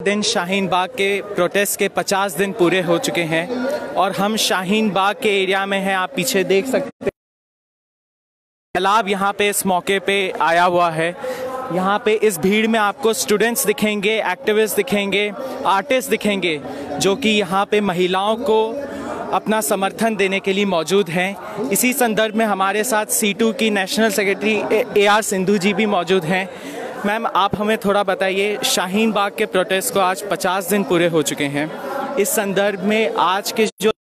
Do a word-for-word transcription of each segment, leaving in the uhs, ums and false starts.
दिन शाहीन बाग के प्रोटेस्ट के पचास दिन पूरे हो चुके हैं और हम शाहीन बाग के एरिया में हैं। आप पीछे देख सकते हैं सैलाब यहाँ पे इस मौके पे आया हुआ है। यहाँ पे इस भीड़ में आपको स्टूडेंट्स दिखेंगे, एक्टिविस्ट दिखेंगे, आर्टिस्ट दिखेंगे जो कि यहाँ पे महिलाओं को अपना समर्थन देने के लिए मौजूद हैं। इसी संदर्भ में हमारे साथ सी टू की national secretary A R Sindhu ji भी मौजूद हैं। मैम, आप हमें थोड़ा बताइए, शाहीन बाग के प्रोटेस्ट को आज पचास दिन पूरे हो चुके हैं। इस संदर्भ में आज के जो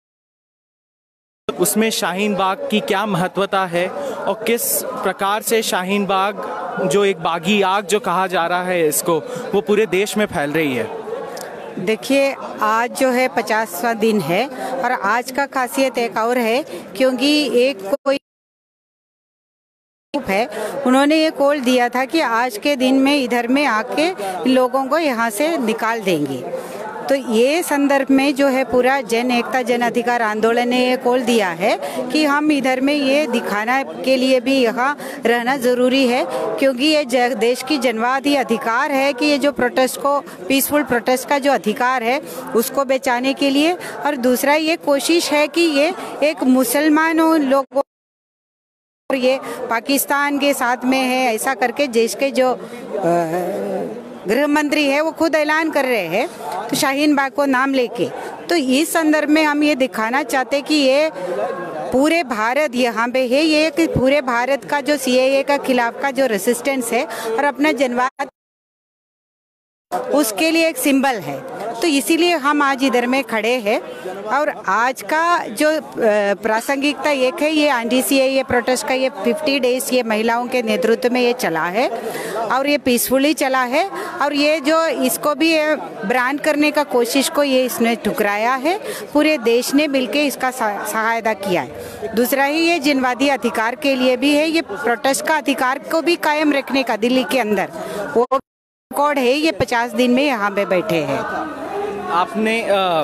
उसमें शाहीन बाग की क्या महत्वता है और किस प्रकार से शाहीन बाग जो एक बागी आग जो कहा जा रहा है इसको, वो पूरे देश में फैल रही है? देखिए, आज जो है पचासवां दिन है और आज का खासियत एक और है, क्योंकि एक कोई ग्रुप है, उन्होंने ये कॉल दिया था कि आज के दिन में इधर में आके लोगों को यहाँ से निकाल देंगे। तो ये संदर्भ में जो है पूरा जन एकता जन अधिकार आंदोलन ने ये कॉल दिया है कि हम इधर में ये दिखाना के लिए भी यहाँ रहना ज़रूरी है, क्योंकि ये देश की जनवादी अधिकार है कि ये जो प्रोटेस्ट को, पीसफुल प्रोटेस्ट का जो अधिकार है उसको बचाने के लिए। और दूसरा ये कोशिश है कि ये एक मुसलमानों लोगों, ये पाकिस्तान के साथ में है ऐसा करके देश के जो गृह मंत्री है वो खुद ऐलान कर रहे हैं, तो शाहीन बाग को नाम लेके। तो इस संदर्भ में हम ये दिखाना चाहते कि ये पूरे भारत यहाँ पे है, ये कि पूरे भारत का जो सी ए ए का खिलाफ का जो रेसिस्टेंस है और अपना जनवाद उसके लिए एक सिंबल है। तो इसीलिए हम आज इधर में खड़े हैं। और आज का जो प्रासंगिकता एक है, ये एन डी सी ए ये प्रोटेस्ट का ये पचास डेज ये महिलाओं के नेतृत्व में ये चला है और ये पीसफुली चला है। और ये जो इसको भी ब्रांड करने का कोशिश को ये इसने ठुकराया है, पूरे देश ने मिलकर इसका सहायता किया है। दूसरा ही ये जनवादी अधिकार के लिए भी है, ये प्रोटेस्ट का अधिकार को भी कायम रखने का दिल्ली के अंदर वो रिकॉर्ड है। ये पचास दिन में यहाँ पे बैठे हैं। आपने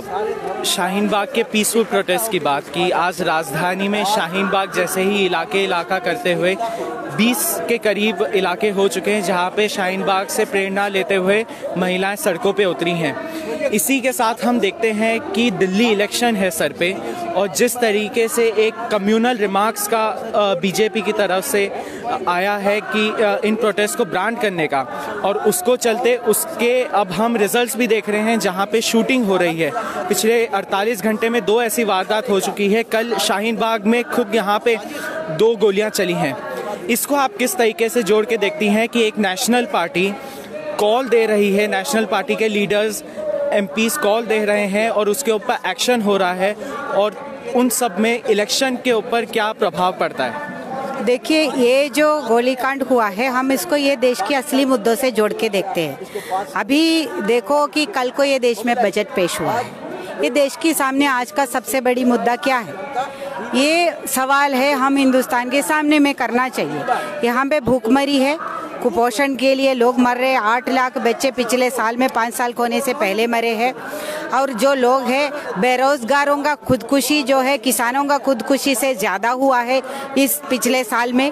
शाहीन बाग के पीसफुल प्रोटेस्ट की बात की। आज राजधानी में शाहीन बाग जैसे ही इलाके इलाका करते हुए बीस के करीब इलाके हो चुके हैं जहां पे शाहीन बाग से प्रेरणा लेते हुए महिलाएं सड़कों पे उतरी हैं। इसी के साथ हम देखते हैं कि दिल्ली इलेक्शन है सर पे, और जिस तरीके से एक कम्युनल रिमार्क्स का बीजेपी की तरफ से आया है कि इन प्रोटेस्ट को ब्रांड करने का, और उसको चलते उसके अब हम रिजल्ट्स भी देख रहे हैं जहां पे शूटिंग हो रही है। पिछले अड़तालीस घंटे में दो ऐसी वारदात हो चुकी है। कल शाहीन बाग में खुद यहाँ पे दो गोलियां चली हैं। इसको आप किस तरीके से जोड़ के देखती हैं कि एक नेशनल पार्टी कॉल दे रही है, नेशनल पार्टी के लीडर्स एम पीज कॉल दे रहे हैं और उसके ऊपर एक्शन हो रहा है, और उन सब में इलेक्शन के ऊपर क्या प्रभाव पड़ता है? देखिए, ये जो गोलीकांड हुआ है, हम इसको ये देश के असली मुद्दों से जोड़ के देखते हैं। अभी देखो कि कल को ये देश में बजट पेश हुआ है। ये देश के सामने आज का सबसे बड़ी मुद्दा क्या है, ये सवाल है हम हिंदुस्तान के सामने में करना चाहिए। यहाँ पे भूखमरी है, कुपोषण के लिए लोग मर रहे हैं। आठ लाख बच्चे पिछले साल में पाँच साल होने से पहले मरे हैं। और जो लोग हैं बेरोजगारों का खुदकुशी जो है, किसानों का खुदकुशी से ज़्यादा हुआ है इस पिछले साल में।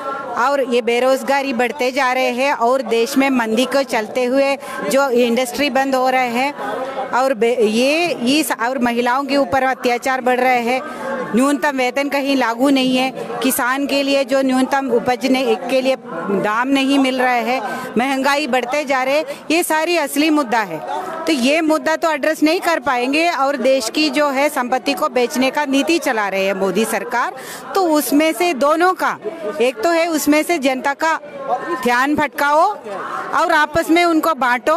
और ये बेरोजगारी बढ़ते जा रहे हैं और देश में मंदी को चलते हुए जो इंडस्ट्री बंद हो रहे हैं और ये इस और महिलाओं के ऊपर अत्याचार बढ़ रहे हैं। न्यूनतम वेतन कहीं लागू नहीं है, किसान के लिए जो न्यूनतम उपजने के लिए दाम नहीं मिल रहे हैं, महंगाई बढ़ते जा रहे, ये सारी असली मुद्दा है। तो ये मुद्दा तो एड्रेस नहीं कर पाएंगे और देश की जो है संपत्ति को बेचने का नीति चला रहे हैं मोदी सरकार। तो उसमें से दोनों का, एक तो है उसमें से जनता का ध्यान भटकाओ और आपस में उनको बांटो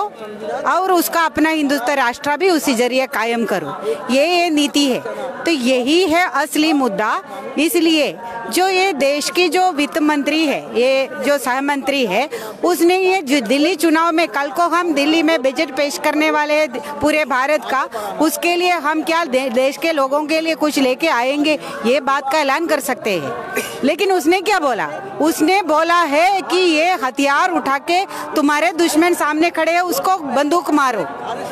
और उसका अपना हिंदुस्तान राष्ट्र भी उसी जरिए कायम करो, ये ये नीति है। तो यही है असली मुद्दा। इसलिए जो ये देश की जो वित्त मंत्री है, ये जो सह मंत्री है, उसने ये जो दिल्ली चुनाव में, कल को हम दिल्ली में बजट पेश करने वाले हैं पूरे भारत का, उसके लिए हम क्या दे, देश के लोगों के लिए कुछ लेके आएंगे, ये बात का ऐलान कर सकते हैं। लेकिन उसने क्या बोला, उसने बोला है कि ये हथियार उठा के तुम्हारे दुश्मन सामने खड़े हैं उसको बंदूक मारो,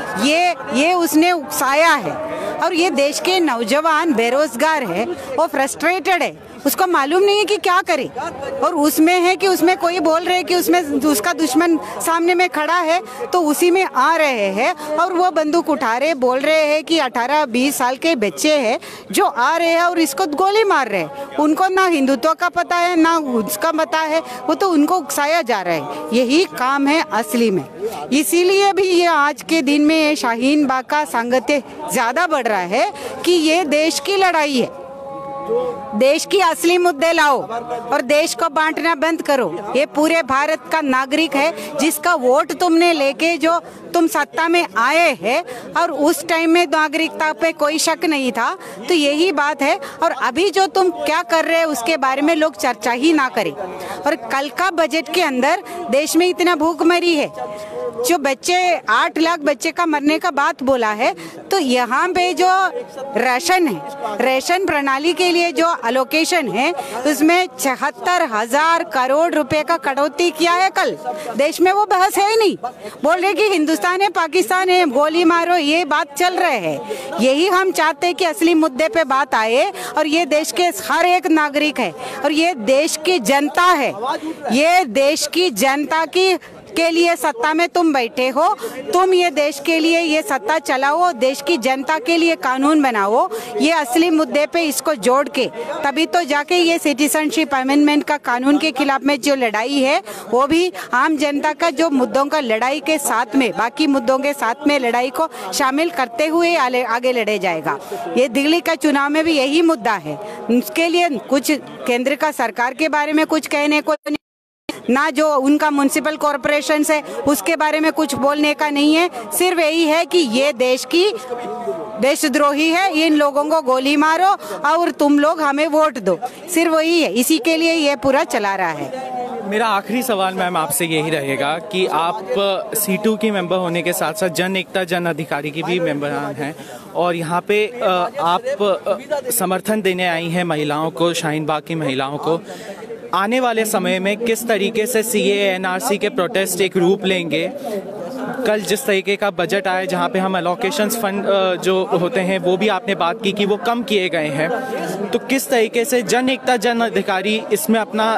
ये ये उसने उकसाया है। और ये देश के नौजवान बेरोजगार है, वो फ्रस्ट्रेटेड है, उसको मालूम नहीं है कि क्या करे, और उसमें है कि उसमें कोई बोल रहे कि उसमें उसका दुश्मन सामने में खड़ा है तो उसी में आ रहे हैं और वो बंदूक उठा रहे, बोल रहे हैं कि अठारह बीस साल के बच्चे हैं जो आ रहे हैं और इसको गोली मार रहे हैं। उनको ना हिंदुत्व का पता है ना उसका पता है, वो तो उनको उकसाया जा रहा है। यही काम है असली में। इसीलिए भी ये आज के दिन में ये शाहीन बाग का सांगत्य ज़्यादा बढ़ रहा है कि ये देश की लड़ाई है। देश की असली मुद्दे लाओ और देश को बांटना बंद करो। ये पूरे भारत का नागरिक है जिसका वोट तुमने लेके जो तुम सत्ता में आए हैं, और उस टाइम में नागरिकता पे कोई शक नहीं था। तो यही बात है। और अभी जो तुम क्या कर रहे हैं उसके बारे में लोग चर्चा ही ना करें। और कल का बजट के अंदर देश में इतना भूखमरी है, जो बच्चे आठ लाख बच्चे का मरने का बात बोला है, तो यहाँ पे जो राशन है, राशन प्रणाली के लिए जो अलोकेशन है उसमें छिहत्तर हजार करोड़ रुपए का कटौती किया है कल। देश में वो बहस है ही नहीं। बोल रहे कि हिंदुस्तान है पाकिस्तान है गोली मारो, ये बात चल रहे है। यही हम चाहते हैं कि असली मुद्दे पे बात आए, और ये देश के हर एक नागरिक है और ये देश की जनता है। ये देश की जनता की के लिए सत्ता में तुम बैठे हो, तुम ये देश के लिए ये सत्ता चलाओ, देश की जनता के लिए कानून बनाओ। ये असली मुद्दे पे इसको जोड़ के तभी तो जाके ये सिटीजनशिप अमेंडमेंट का कानून के खिलाफ में जो लड़ाई है वो भी आम जनता का जो मुद्दों का लड़ाई के साथ में बाकी मुद्दों के साथ में लड़ाई को शामिल करते हुए आगे लड़े जाएगा। ये दिल्ली का चुनाव में भी यही मुद्दा है। उसके लिए कुछ केंद्र का सरकार के बारे में कुछ कहने को ना, जो उनका म्युनिसिपल कॉरपोरेशन है उसके बारे में कुछ बोलने का नहीं है। सिर्फ यही है कि ये देश की देशद्रोही है, इन लोगों को गोली मारो और तुम लोग हमें वोट दो। सिर्फ वही है, इसी के लिए ये पूरा चला रहा है। मेरा आखिरी सवाल मैम आपसे यही रहेगा कि आप सी टू की मेंबर होने के साथ साथ जन एकता जन अधिकारी की भी मेंबर हैं, और यहाँ पे आप समर्थन देने आई हैं महिलाओं को, शाहीन बाग की महिलाओं को। आने वाले समय में किस तरीके से सी ए एन आर सी के प्रोटेस्ट एक रूप लेंगे? कल जिस तरीके का बजट आया जहाँ पे हम अलोकेशंस फंड जो होते हैं वो भी आपने बात की कि वो कम किए गए हैं, तो किस तरीके से जन एकता जन अधिकारी इसमें अपना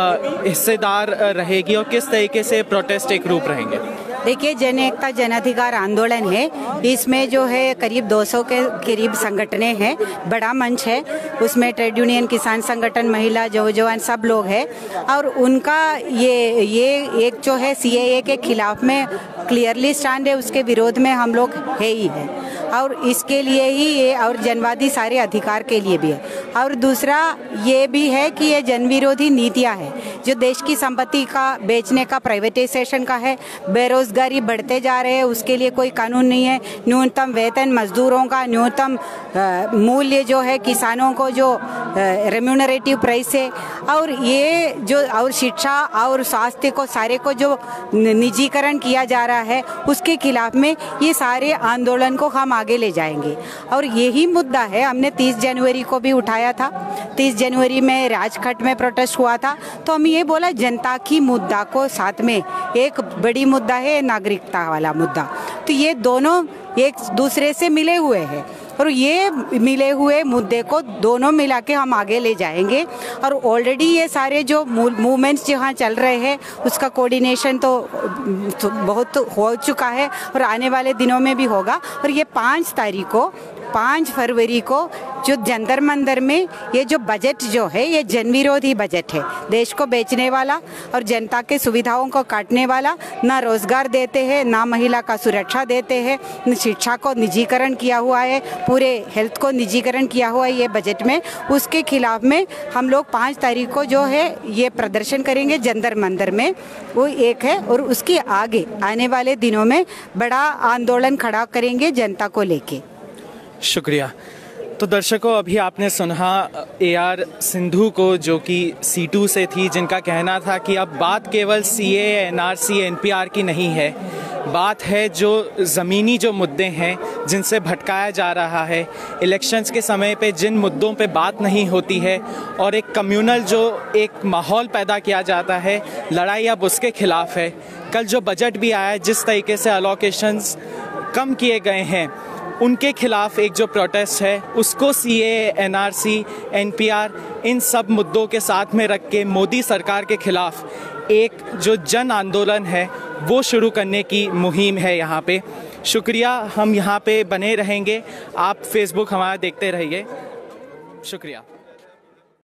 हिस्सेदार रहेगी और किस तरीके से प्रोटेस्ट एक रूप रहेंगे? देखिए, जन एकता जन अधिकार आंदोलन है, इसमें जो है करीब दो सौ के करीब संगठनें हैं, बड़ा मंच है। उसमें ट्रेड यूनियन, किसान संगठन, महिला, नौजवान सब लोग हैं, और उनका ये ये एक जो है सी ए ए के खिलाफ में क्लियरली स्टैंड है, उसके विरोध में हम लोग है ही है, और इसके लिए ही ये, और जनवादी सारे अधिकार के लिए भी है। और दूसरा ये भी है कि ये जन विरोधी नीतियाँ हैं जो देश की संपत्ति का बेचने का, प्राइवेटाइजेशन का है। बेरोजगारी बढ़ते जा रहे हैं, उसके लिए कोई कानून नहीं है। न्यूनतम वेतन मजदूरों का, न्यूनतम मूल्य जो है किसानों को जो रेम्यूनरेटिव प्राइस है, और ये जो और शिक्षा और स्वास्थ्य को सारे को जो निजीकरण किया जा रहा है उसके खिलाफ में ये सारे आंदोलन को हम आगे ले जाएंगे। और यही मुद्दा है, हमने तीस जनवरी को भी उठाया था। तीस जनवरी में राजघाट में प्रोटेस्ट हुआ था, तो हम ये बोला जनता की मुद्दा को साथ में, एक बड़ी मुद्दा है नागरिकता वाला मुद्दा, तो ये दोनों एक दूसरे से मिले हुए हैं, और ये मिले हुए मुद्दे को दोनों मिला के हम आगे ले जाएंगे। और ऑलरेडी ये सारे जो मूवमेंट्स जहाँ चल रहे हैं उसका कोऑर्डिनेशन तो, तो बहुत हो चुका है और आने वाले दिनों में भी होगा। और ये पाँच तारीख को पाँच फरवरी को जो जंतर मंतर में ये जो बजट जो है ये जन विरोधी बजट है, देश को बेचने वाला और जनता के सुविधाओं को काटने वाला, ना रोजगार देते हैं, ना महिला का सुरक्षा देते हैं, न शिक्षा को निजीकरण किया हुआ है, पूरे हेल्थ को निजीकरण किया हुआ है ये बजट में। उसके खिलाफ में हम लोग पाँच तारीख को जो है ये प्रदर्शन करेंगे जंतर मंतर में, वो एक है। और उसके आगे आने वाले दिनों में बड़ा आंदोलन खड़ा करेंगे जनता को लेके। शुक्रिया। तो दर्शकों, अभी आपने सुना ए आर सिंधु को, जो कि सी टू से थी, जिनका कहना था कि अब बात केवल C A, N R C, N P R की नहीं है, बात है जो ज़मीनी जो मुद्दे हैं जिनसे भटकाया जा रहा है। इलेक्शंस के समय पे जिन मुद्दों पे बात नहीं होती है और एक कम्युनल जो एक माहौल पैदा किया जाता है, लड़ाई अब उसके खिलाफ है। कल जो बजट भी आया, जिस तरीके से अलोकेशंस कम किए गए हैं, उनके खिलाफ एक जो प्रोटेस्ट है उसको C A, N R C, N P R इन सब मुद्दों के साथ में रख के मोदी सरकार के खिलाफ एक जो जन आंदोलन है वो शुरू करने की मुहिम है यहाँ पे। शुक्रिया, हम यहाँ पे बने रहेंगे, आप फेसबुक हमारा देखते रहिए। शुक्रिया।